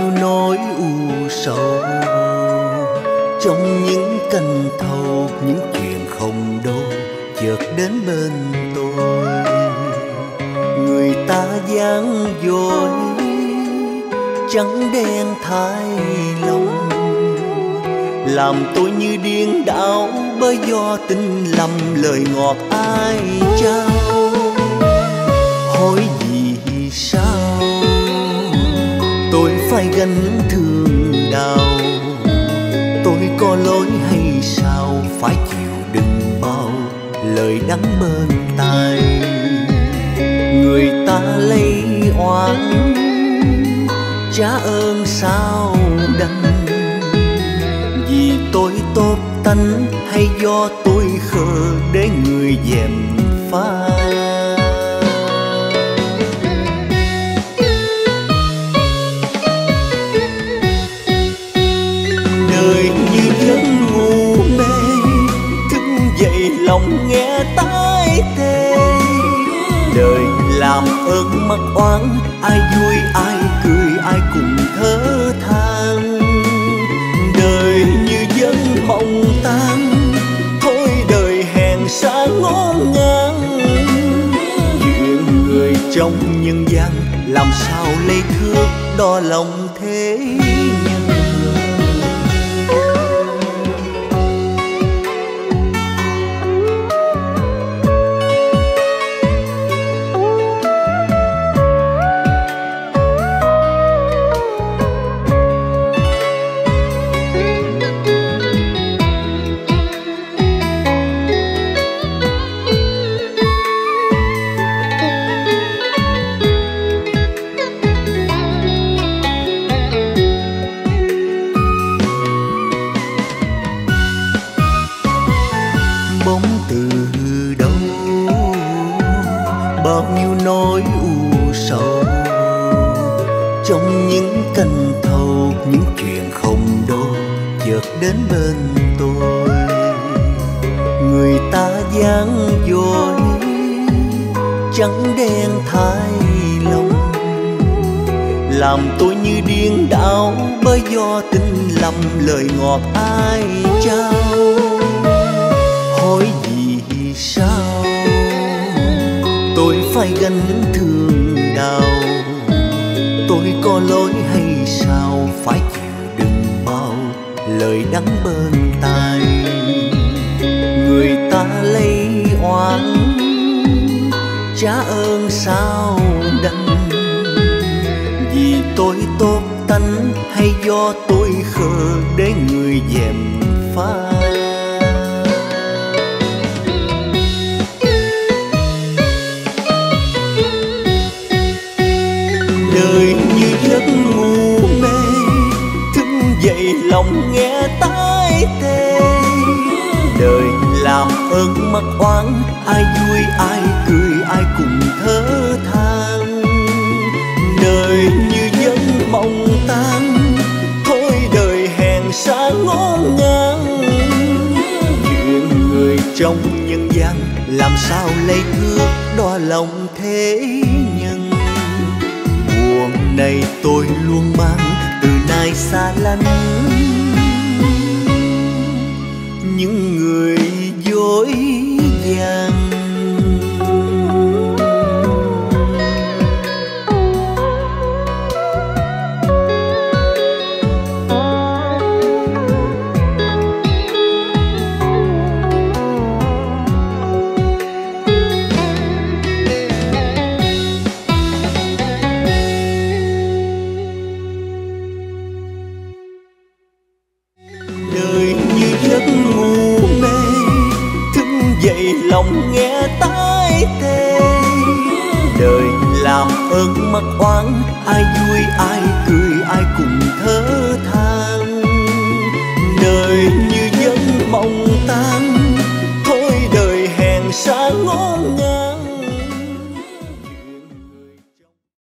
nhiêu nỗi u sầu trong những canh thâu, những chuyện không đâu chợt đến bên tôi. Người ta gian dối trắng đen thay lòng, làm tôi như điên đảo bởi do tin lầm lời ngọt ai trao. Hỏi vì sao tôi phải gánh thương đau, tôi có lỗi hay sao phải chịu đựng bao lời đắng bên tai. Người ta lấy oán trả ơn sao đành, vì tôi tốt tánh hay do tôi khờ để người dèm pha. Đời như giấc ngủ mê, thức dậy lòng nghe tái tê. Đời làm ơn mắc oán, ai vui ai cười ai cùng thở than. Đời như giấc mộng tan, thôi đời hèn xa ngổn ngang. Chuyện người trong nhân gian làm sao lấy thước đo lòng thế nhân. Bao nhiêu nỗi u sầu trong những canh thâu, những chuyện không đâu chợt đến bên tôi. Người ta gian dối trắng đen thay lòng, làm tôi như điên đảo bởi do tin lầm lời ngọt ai trao. Hỏi vì sao tôi phải gánh thương đau, tôi có lỗi hay sao phải chịu đựng bao lời đắng bên tai. Người ta lấy oán trả ơn sao đành, vì tôi tốt tánh hay do tôi khờ để người dèm pha. Đời như giấc ngủ mê, thức dậy lòng nghe tái tê. Đời làm ơn mắc oán, ai vui ai cười ai cùng thở than. Đời như giấc mộng tan, thôi đời hèn xa ngổn ngang. Chuyện người trong nhân gian làm sao lấy thước đo lòng thế nhân. Buồn này tôi luôn mang từ nay xa lánh, những người dối gian. Đời như giấc ngủ mê, thức dậy lòng nghe tái tê. Đời làm ơn mắc oán, ai vui ai cười